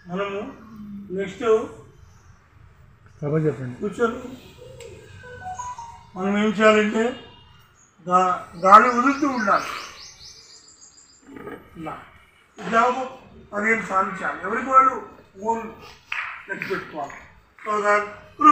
మనము నెక్స్ట్ కూర్చొని మనం ఏం చేయాలంటే గాలి వదులుతూ ఉండాలి. ఇలా ఉద్యోగం 15 సార్లు చేయాలి. ఎవరికి వాళ్ళు ఓన్ లెక్క పెట్టుకోవాలి. సో దాని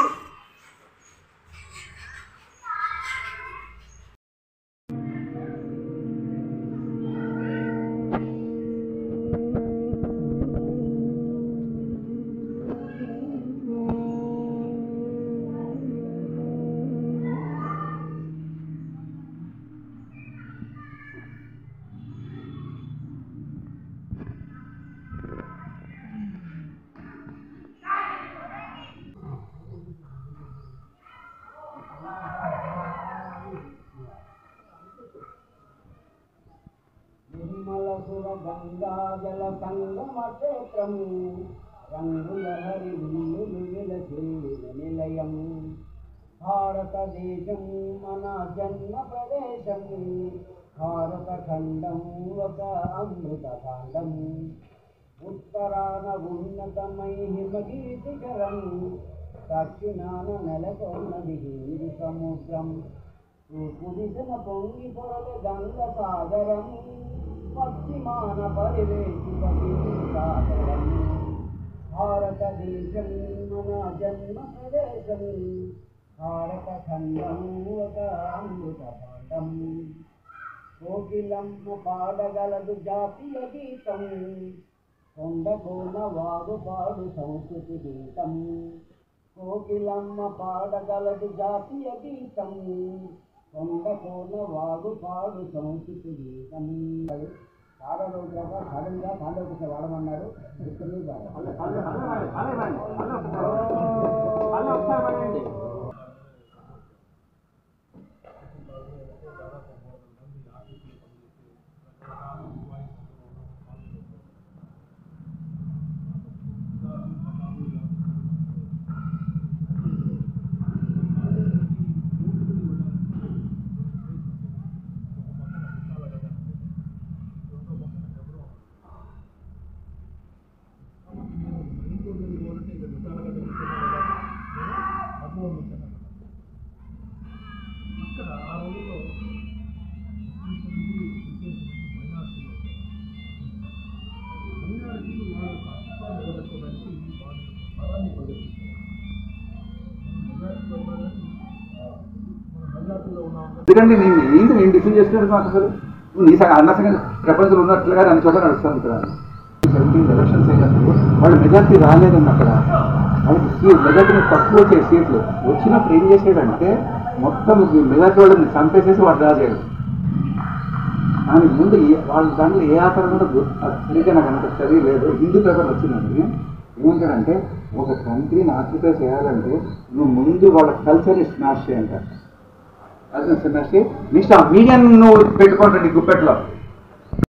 गंगा जल संगम क्षेत्रम रंगुलहरि निलयम भारत देशम मन जन्म प्रदेशम भारत खंडम वक अमृत कांडम उत्तरान उन्नतमय हिमगीतिकरम दक्षिणान नेलకొన్నది హిందూ సముద్రం తూర్పుదిశన పొంగి పొరలే గంగ సాగరం పశ్చిమాన పరివేశిత సాగరం భారత దేశం మన జన్మ ప్రదేశం భారత ఖండం ఒక అమృత భాండం కోకిలమ్మ పాడగలదు జాతీయ గీతం కొండకోన వాగు పాడు సంస్కృతి గీతం కోకిలమ్మ పాడగలదు జాతీయ గీతం కొండకోన వాగు పాడు సంస్కృతి గీతం. చాలా రోజులుగా సడన్గా కాండోకృష్ణ వాడమన్నాడు. ఎందుకంటే నేను డిఫెండ్ చేస్తున్నాడు మాకు అసలు నీ అన్నసంగా ప్రపంచంలో ఉన్నట్లుగా అన్ని చోట్ల నడుస్తాను ఇక్కడ. 17 ఎలక్షన్స్ అయినప్పుడు వాళ్ళు మెజార్టీ రాలేదండి. అక్కడ వాళ్ళకి మెజార్టీని తక్కువ వచ్చే సీట్లు వచ్చినప్పుడు ఏం చేసాడంటే మొత్తం మెజార్టీ వాళ్ళని చంపేసేసి వాడు రాజాడు. కానీ ముందు వాళ్ళ దాంట్లో ఏ ఆధారం కూడా సరిగ్గా నాకు అంత చదివి లేదు. హిందూ పేపర్ వచ్చిందండి. ఏమంటాడంటే ఒక కంట్రీని ఆక్యుపై చేయాలంటే నువ్వు ముందు వాళ్ళ కల్చర్ని స్మాష్ చేయంటారు. అది స్మాష్ చేయి నెక్స్ట్ ఆ మీడియాను నువ్వు పెట్టుకుంటాడు గుప్పెట్లో.